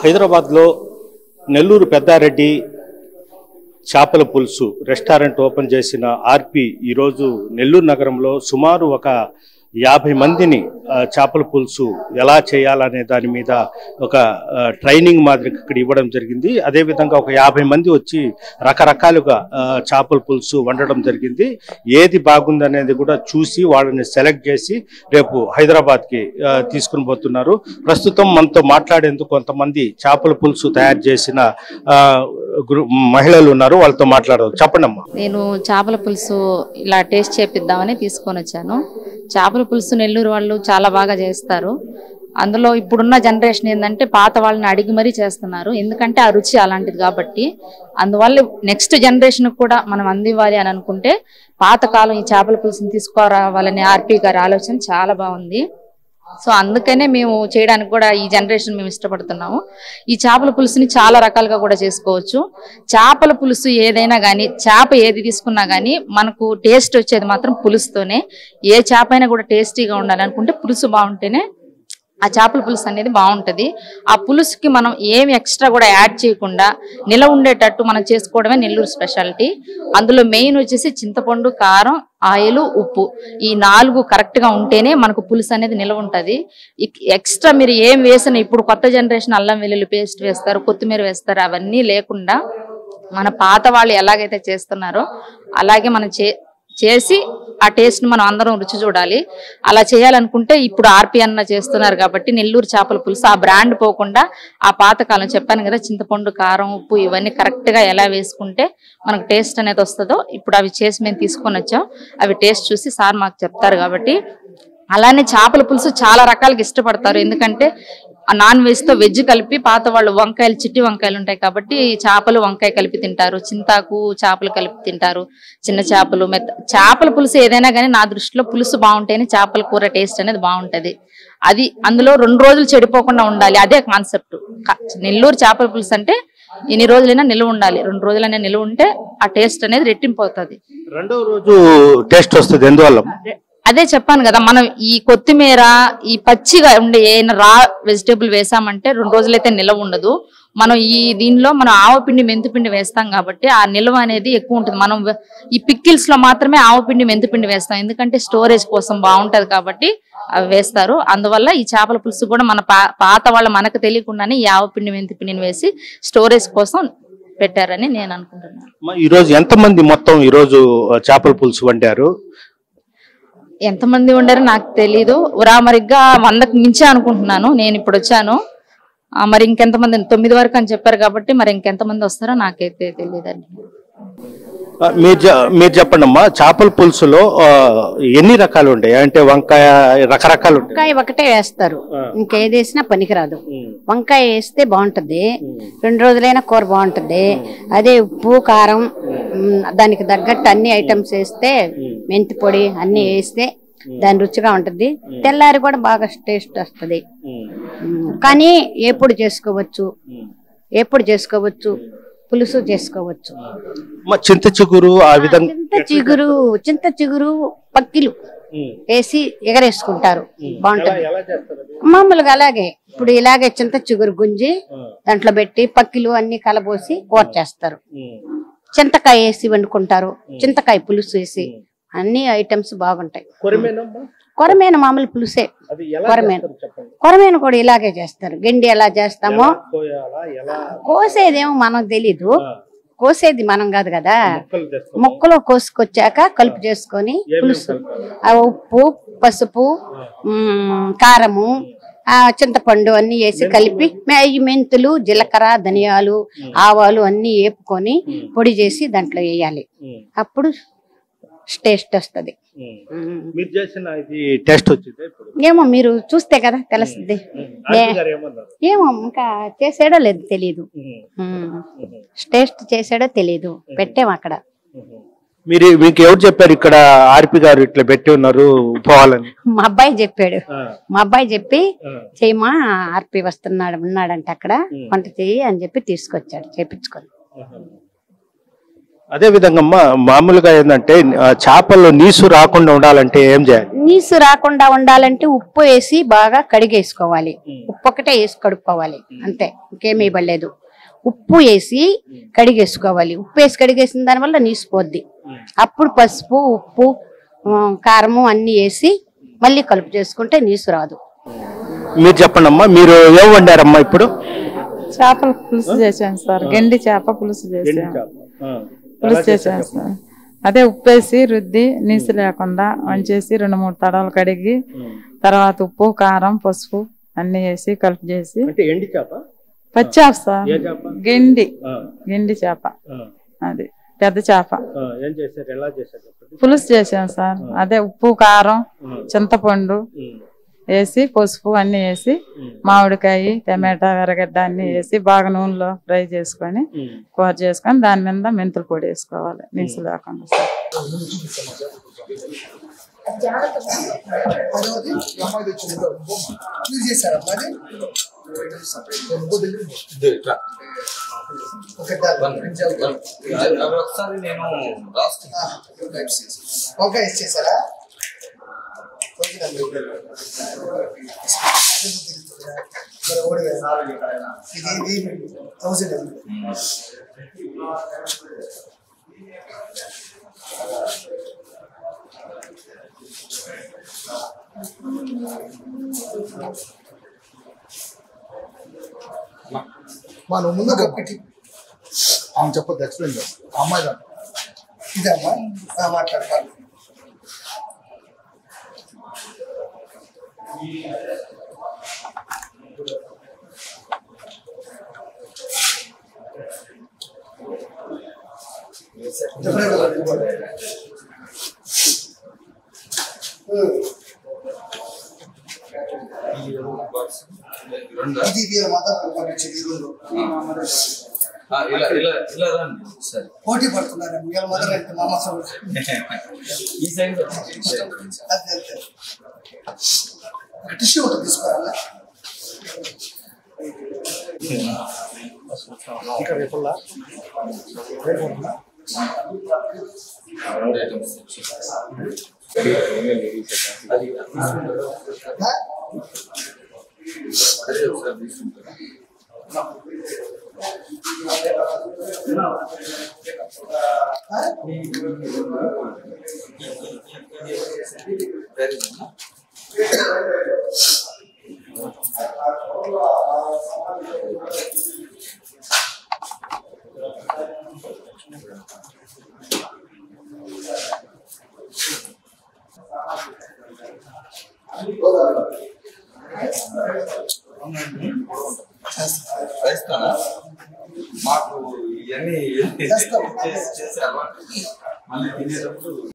హైదరాబాద్లో నెల్లూరు పెద్దారెడ్డి చేపల పులుసు రెస్టారెంట్ ఓపెన్ చేసిన ఆర్పి ఈరోజు నెల్లూరు నగరంలో సుమారు ఒక 50 మందిని చేపల పులుసు ఎలా చేయాలనే దాని మీద ఒక ట్రైనింగ్ మాదిరికి ఇక్కడ ఇవ్వడం జరిగింది. అదేవిధంగా ఒక 50 మంది వచ్చి రకరకాలుగా చేపల పులుసు వండడం జరిగింది. ఏది బాగుందనేది కూడా చూసి వాళ్ళని సెలెక్ట్ చేసి రేపు హైదరాబాద్కి తీసుకుని పోతున్నారు. ప్రస్తుతం మనతో మాట్లాడేందుకు కొంతమంది చేపల పులుసు తయారు చేసిన మహిళలు ఉన్నారు. వాళ్ళతో మాట్లాడదాం. చెప్పండి అమ్మా. నేను చేపల పులుసు ఇలా టేస్ట్ చేపిద్దామని తీసుకొని వచ్చాను. చేపల పులుసు నెల్లూరు వాళ్ళు చాలా బాగా చేస్తారు. అందులో ఇప్పుడున్న జనరేషన్ ఏంటంటే పాత వాళ్ళని అడిగి మరీ చేస్తున్నారు. ఎందుకంటే ఆ రుచి అలాంటిది కాబట్టి. అందువల్ల నెక్స్ట్ జనరేషన్ కూడా మనం అందివ్వాలి అని అనుకుంటే పాతకాలం ఈ చేపల పులుసుని తీసుకురావాలనే ఆర్పి గారి ఆలోచన చాలా బాగుంది. సో అందుకనే మేము చేయడానికి కూడా ఈ జనరేషన్ మేము ఇష్టపడుతున్నాము. ఈ చేపల పులుసుని చాలా రకాలుగా కూడా చేసుకోవచ్చు. చేపల పులుసు ఏదైనా కానీ, చేప ఏది తీసుకున్నా కానీ మనకు టేస్ట్ వచ్చేది మాత్రం పులుసుతోనే. ఏ చేప అయినా కూడా టేస్టీగా ఉండాలనుకుంటే పులుసు బాగుంటేనే ఆ చేపల పులుసు అనేది బాగుంటుంది. ఆ పులుసుకి మనం ఏమి ఎక్స్ట్రా కూడా యాడ్ చేయకుండా నిలవ ఉండేటట్టు మనం చేసుకోవడమే నెల్లూరు స్పెషాలిటీ. అందులో మెయిన్ వచ్చేసి చింతపండు, కారం, ఆయిల్, ఉప్పు, ఈ 4 కరెక్ట్గా ఉంటేనే మనకు పులుసు అనేది నిలవ ఉంటుంది. ఎక్స్ట్రా మీరు ఏం వేసినా, ఇప్పుడు కొత్త జనరేషన్ అల్లం వెల్లుల్లి పేస్ట్ వేస్తారు, కొత్తిమీర వేస్తారు, అవన్నీ లేకుండా మన పాత వాళ్ళు ఎలాగైతే చేస్తున్నారో అలాగే మనం చేసి ఆ టేస్ట్ని మనం అందరం రుచి చూడాలి. అలా చేయాలనుకుంటే ఇప్పుడు ఆర్పి అన్న చేస్తున్నారు కాబట్టి నెల్లూరు చేపల పులుసు ఆ బ్రాండ్ పోకుండా ఆ పాతకాలం చెప్పాను కదా, చింతపండు, కారం, ఉప్పు ఇవన్నీ కరెక్ట్గా ఎలా వేసుకుంటే మనకు టేస్ట్ అనేది వస్తుందో ఇప్పుడు అవి చేసి మేము తీసుకొని వచ్చాం. అవి టేస్ట్ చూసి సార్ మాకు చెప్తారు కాబట్టి. అలానే చేపల పులుసు చాలా రకాలుగా ఇష్టపడతారు. ఎందుకంటే నాన్ వెజ్తో వెజ్ కలిపి పాత వాళ్ళు వంకాయలు, చిట్టి వంకాయలు ఉంటాయి కాబట్టి చేపలు, వంకాయ కలిపి తింటారు. చింతాకు, చేపలు కలిపి తింటారు. చిన్న చేపలు, చేపల పులుసు ఏదైనా కానీ నా దృష్టిలో పులుసు బాగుంటేనే చేపల కూర టేస్ట్ అనేది బాగుంటది. అది అందులో 2 రోజులు చెడిపోకుండా ఉండాలి. అదే కాన్సెప్ట్. నెల్లూరు చేపల పులుసు అంటే ఎన్ని రోజులైనా నిలువ ఉండాలి. 2 రోజులైనా నిలువ ఉంటే ఆ టేస్ట్ అనేది రెట్టింపు అవుతుంది. రెండో రోజు టేస్ట్ వస్తుంది. ఎందువల్ల? అదే చెప్పాను కదా, మనం ఈ కొత్తిమీర, ఈ పచ్చిగా ఉండే ఏమైనా రా వెజిటేబుల్ వేసామంటే 2 రోజులైతే నిలవ ఉండదు. మనం దీనిలో మనం ఆవపిండి, మెంతిపిండి వేస్తాం కాబట్టి ఆ నిల్వ అనేది ఎక్కువ ఉంటుంది. మనం ఈ పిక్కిల్స్ లో మాత్రమే ఆవపిండి, మెంతిపిండి వేస్తాం. ఎందుకంటే స్టోరేజ్ కోసం బాగుంటది కాబట్టి అవి వేస్తారు. అందువల్ల ఈ చేపల పులుసు కూడా మన పాత వాళ్ళ మనకు తెలియకుండానే ఈ ఆవపిండి, మెంతిపిండిని వేసి స్టోరేజ్ కోసం పెట్టారని నేను అనుకుంటున్నాను. ఈ రోజు ఎంతమంది మొత్తం ఈ రోజు చేపల పులుసు వండారు? ఎంతమంది ఉండారో నాకు తెలీదు. ఉరామరిగ్గా 100కు మించే అనుకుంటున్నాను. నేను ఇప్పుడు వచ్చాను. మరి ఇంకెంతమంది, 9 వరకు అని చెప్పారు కాబట్టి మరి ఇంకెంతమంది వస్తారో నాకైతే తెలియదండి. మీరు చెప్పండి అమ్మా, చేపల పులుసులో ఎన్ని రకాలు ఉంటాయి? అంటే వంకాయ రకరకాలు ఉంటాయి. వంకాయ ఒకటే వేస్తారు, ఇంకేది వేసినా పనికిరాదు. వంకాయ వేస్తే బాగుంటది, 2 రోజులైనా కూర బాగుంటది. అదే ఉప్పు, కారం, దానికి తగ్గట్టు అన్ని ఐటమ్స్ వేస్తే, మెంతి పొడి అన్ని వేస్తే దాని రుచిగా ఉంటది. తెల్లారి కూడా బాగా టేస్ట్ వస్తుంది. కానీ ఎప్పుడు చేసుకోవచ్చు పులుసు చేసుకోవచ్చు. చింత చిగురు, ఆ విధంగా చింత చిగురు పక్కిలు వేసి ఎగరేసుకుంటారు, బాగుంటది. మామూలుగా అలాగే ఇప్పుడు ఇలాగే చింత చిగురు గుంజి దాంట్లో పెట్టి పక్కిలు అన్ని కలబోసి కూర చేస్తారు. చింతకాయ వేసి వండుకుంటారు, చింతకాయ పులుసు వేసి, అన్ని ఐటమ్స్ బాగుంటాయి. కొరమేన మామూలు పులుసే. కొరమేన కూడా ఇలాగే చేస్తారు. గండి ఎలా చేస్తామో, కోసేదేమో మనకు తెలీదు. కోసేది మనం కాదు కదా, ముక్కలో కోసుకొచ్చాక కలుపు చేసుకొని పులుసు, ఉప్పు, పసుపు, కారము, చింతపండు అన్ని వేసి కలిపి మెంతులు, జీలకర్ర, ధనియాలు, ఆవాలు అన్ని వేపుకొని పొడి చేసి దాంట్లో వేయాలి. అప్పుడు టేస్ట్ వస్తుంది. ఏమో మీరు చూస్తే కదా తెలుస్తుంది. ఏమో ఇంకా చేసాడో లేదు తెలీదు, టేస్ట్ చేసాడో తెలీదు. పెట్టాము అక్కడ. మీకు ఎవరు చెప్పారు ఇక్కడ ఆర్పి గారు ఇట్లా పెట్టి ఉన్నారు పోవాలని? మా అబ్బాయి చెప్పాడు. మా అబ్బాయి చెప్పి చేయమా, ఆర్పి ఉన్నాడంటే అక్కడ వంట చెయ్యి అని చెప్పి తీసుకొచ్చాడు, చేపించుకొని. అదే విధంగా అమ్మా మామూలుగా ఏంటంటే చేపల్లో నీసు రాకుండా ఉండాలంటే ఏం చేయాలి? నీసు రాకుండా ఉండాలంటే ఉప్పు వేసి బాగా కడిగేసుకోవాలి. ఉప్పు ఒకటే వేసి కడుక్కోవాలి అంతే, ఇంకేమీ ఇవ్వలేదు. ఉప్పు వేసి కడిగేసుకోవాలి. ఉప్పు వేసి కడిగేసిన దానివల్ల నీసు పోద్ది. అప్పుడు పసుపు, ఉప్పు, కారము అన్ని వేసి మళ్ళీ కలుపు చేసుకుంటే నీసు రాదు. మీరు చెప్పండి అమ్మా, మీరు ఏం వండారమ్మా ఇప్పుడు? చేపల పులుసు చేసాను సార్. గెండి చేప పులుసు చేసాను. పులుసు చేసాను సార్. అదే ఉప్పేసి రుద్ది నీసు లేకుండా వంచేసి 2-3 తడవలు కడిగి తర్వాత ఉప్పు, కారం, పసుపు అన్ని వేసి కలుపు చేసి. పచ్చేప సార్. గెండి చేప, అది పెద్ద చేప పులుసు చేసాం సార్. అదే ఉప్పు, కారం, చింతపండు వేసి పసుపు అన్ని వేసి మామిడికాయ, టమాటా, ఎర్రగడ్డ అన్ని వేసి బాగా నూనెలో ఫ్రై చేసుకొని కూర చేసుకొని దాని మీద మెంతుల పొడి వేసుకోవాలి నీసు లేకుండా సార్. మనం ముందు కప్పిటి ఆమె చెప్పదు, ఎక్స్ప్లెయిన్ చేస్తాం. అమ్మాయి ఇదమ్మా మాట్లాడతాను. పోటీ పడుతున్నారు మొదలంటే మా టిష్యూ ఒకటి తీసుకోవాలా? ఇక్కడ రేపుల్లా మాకు ఇవన్నీ చేసే అలవాటు మళ్ళీ తినేటప్పుడు